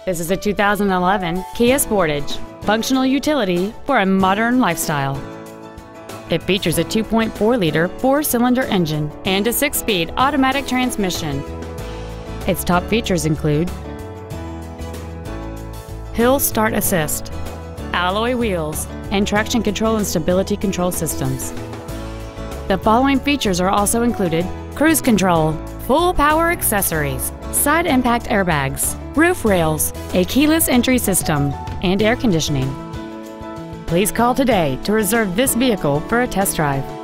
This is a 2011 Kia Sportage, functional utility for a modern lifestyle. It features a 2.4-liter four-cylinder engine and a 6-speed automatic transmission. Its top features include hill start assist, alloy wheels, and traction control and stability control systems. The following features are also included: cruise control, full power accessories, side impact airbags, roof rails, a keyless entry system, and air conditioning. Please call today to reserve this vehicle for a test drive.